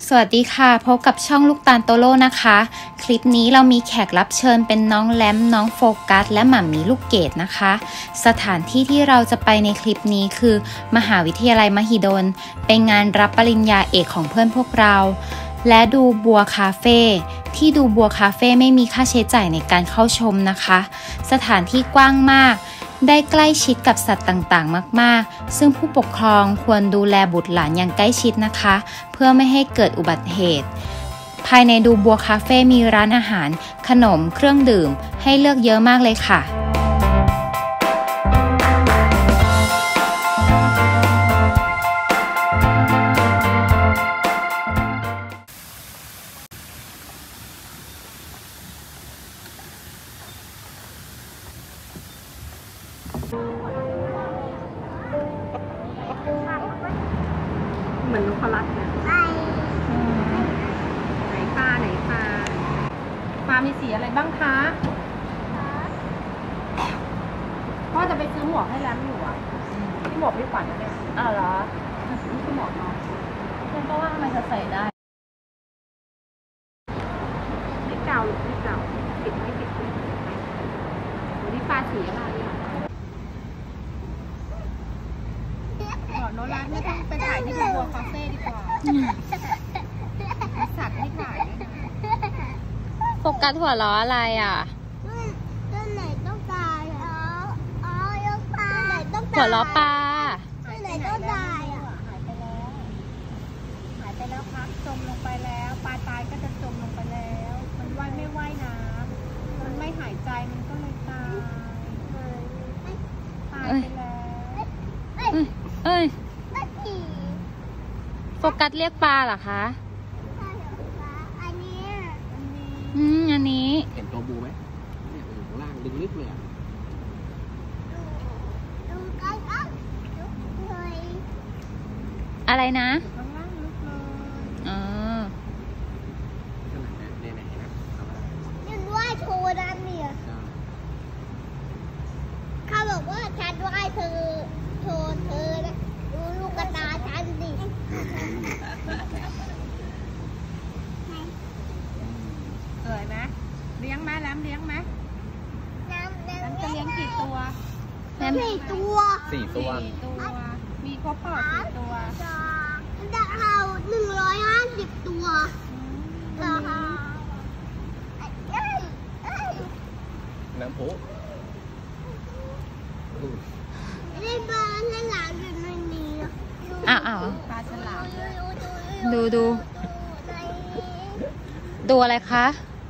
สวัสดีค่ะพบกับช่องลูกตาลโตโร่นะคะคลิปนี้เรามีแขกรับเชิญเป็นน้องแลมน้องโฟกัสและหม่ามีลูกเกดนะคะสถานที่ที่เราจะไปในคลิปนี้คือมหาวิทยาลัยมหิดลเป็นงานรับปริญญาเอกของเพื่อนพวกเราและดูบัวคาเฟ่ที่ดูบัวคาเฟ่ไม่มีค่าใช้จ่ายในการเข้าชมนะคะสถานที่กว้างมากได้ใกล้ชิดกับสัตว์ต่างๆมากๆซึ่งผู้ปกครองควรดูแลบุตรหลานอย่างใกล้ชิดนะคะเพื่อไม่ให้เกิดอุบัติเหตุภายในดูบัวคาเฟ่มีร้านอาหารขนมเครื่องดื่มให้เลือกเยอะมากเลยค่ะเหมือนนกพลัดเนี่ยไหนปลาปลามีสีอะไรบ้างคะพ่อจะไปซื้อหมวกให้แรมอยู่อ่ะที่หมวกพี่ขวัญนะเนี่ยเหรอนี่คือหมวกน้องฉันก็ว่าทำไมเธอใส่ได้นี่เก่าปิดไม่ปิดวันนี้ปลาสีอะไรอ่ะโนร้านไม่ต้องไปถ่ายที่บัวคาเฟ่ดีกว่าสัตว์ให้ถ่ายโฟกัสหัวล้ออะไรอ่ะต้นไหนต้องตายอ่ะหัวล้อปลาต้นไหนต้องตายอ่ะหายไปแล้วครับจมลงไปแล้วปลาตายก็จะจมลงไปแล้วมันว่ายไม่ว่ายน้ำมันไม่หายใจมันก็เลยตายไปแล้วเอ้ยโฟกัสเรียกปลาเหรอคะอันนี้อันนี้เห็นตัวบูไหมเนี่ยอยู่ข้างล่างลึกๆเลยอ่ะดูกันอ่ะเลยอะไรนะข้างล่างลึกเลยอ๋อขนาดนั้นเนี่ยไหนนะยังว่าโชว์น้ำเนี่ยเขาบอกว่าฉันว่าเธอโชว์เธอนะดูลูกกระตาฉันดิสวยไหมเลี้ยงไหมแล้วเลี้ยงไหมแล้วจะเลี้ยงกี่ตัว 4 ตัว 4 ตัวมีครบเปล่า4 ตัวจะเอา150 ตัวน้ำพุเล่นบอลเล่นหลังอยู่ในนี้อ้าวปลาฉลามดูอะไรคะ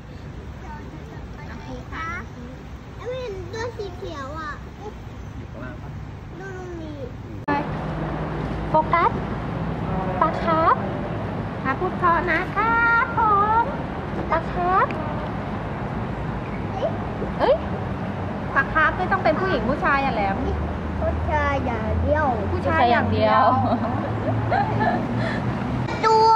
ไม่เห็นตัวสีเขียวอ่ะดูตรงนี้โฟกัสปลาครับพูดเพราะนะครับผมปลาครับปลาคาร์ฟไม่ต้องเป็นผู้หญิงผู้ชายอ่ะแหลมผู้ชายอย่างเดียวผู้ชายอย่างเดียวตัว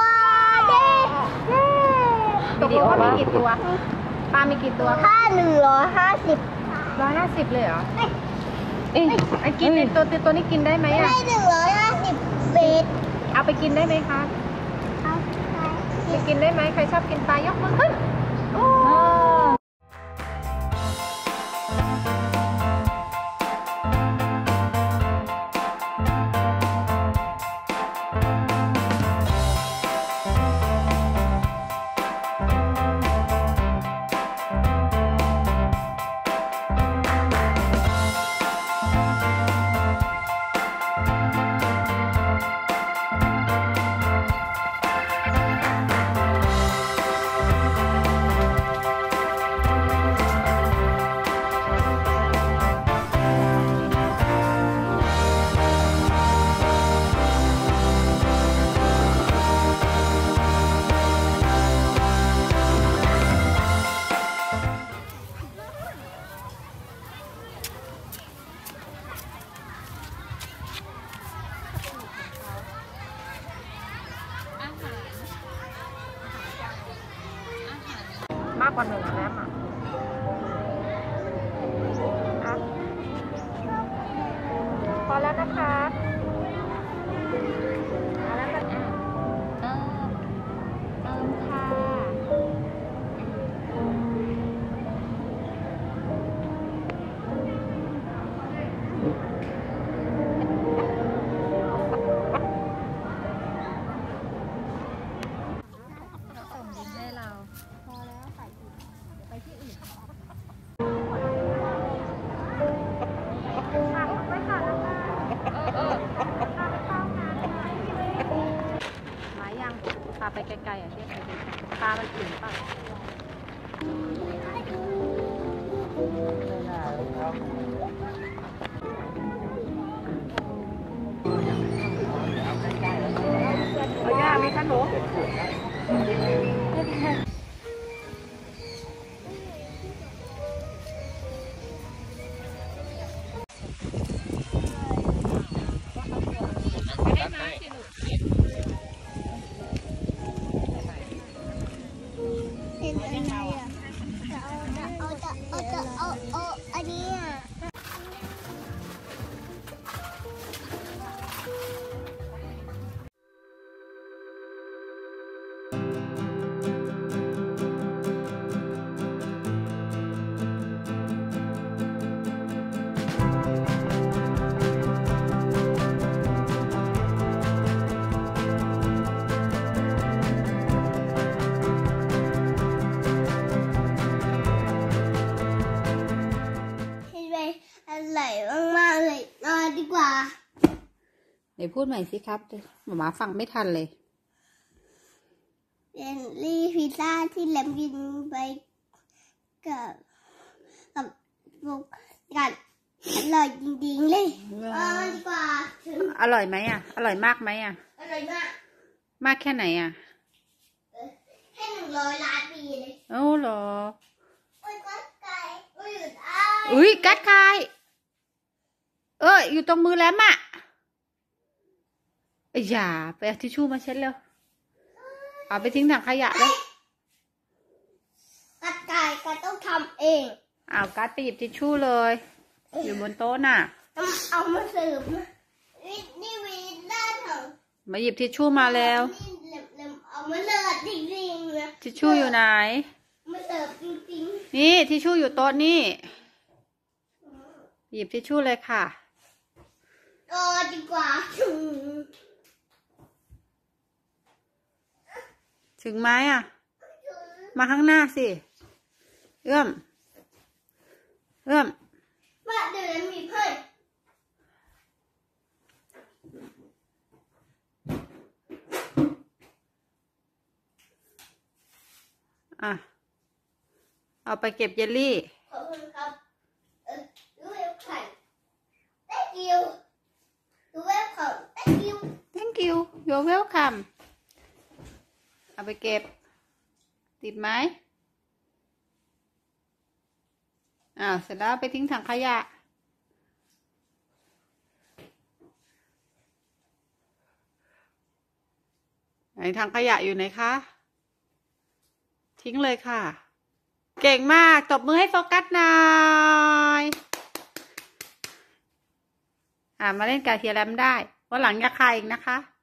ตกลงว่ามีกี่ตัวปลามีกี่ตัวถ้า150 150เลยเหรอไอ้กินตัวนี้กินได้ไหมอ่ะไม่150 เบสเอาไปกินได้ไหมคะไปกินได้ไหมใครชอบกินปลายกมือขึ้นมากกว่า1แล้วอ่ะพอแล้วนะคะพอแล้วนะพาไปไกลๆอ่ะเรียกไปไกลๆปลามันอื่นป่ะเอาย่ามีขนมเห็นอะไรอ่ะเอาอันนี้อ่ะอร่อยมากๆเลยนอนดีกว่าเดี๋ยวพูดใหม่สิครับหมาฟังไม่ทันเลยเยลลี่พิซซ่าที่แลมกินไปกับโฟกัสอร่อยจริงๆเลยดีกว่าอร่อยไหมอ่ะอร่อยมากไหมอ่ะอร่อยมากมากแค่ไหนอ่ะแค่100 ล้านปีเลยโอ้เหรอกัดไก่อุ้ยกัดไก่อยู่ตรงมือแล้วอ่ะอย่าไปเอาทิชชู่มาเช็ดเร็วเอาไปทิ้งถังขยะเลยกัดไก่ก็ต้องทำเองเอากัดไปหยิบทิชชู่เลยอยู่บนโต๊ะน่ะเอามาเสิร์ฟนี่วีด้านของมาหยิบทิชชู่มาแล้วเอามาเสิร์ฟจริงๆนะทิชชู่อยู่ไหนมาเสิร์ฟจริงๆนี่ทิชชู่อยู่โต๊ะนี่หยิบทิชชู่เลยค่ะดีกว่าถึงไหมอ่ะมาข้างหน้าสิเอื้อมมาเดี๋ยวมีเพื่อนเอาไปเก็บเยลลี่ขอบคุณครับดูเวลคัม thank you ดูเวลคัม thank you you're welcome เอาไปเก็บติดไหมเสร็จแล้วไปทิ้งถังขยะไหนถังขยะอยู่ไหนคะทิ้งเลยค่ะเก่งมากตบมือให้โฟกัสหน่อยมาเล่นกับเฮียแรมได้วันหลังอย่าคายอีกนะคะ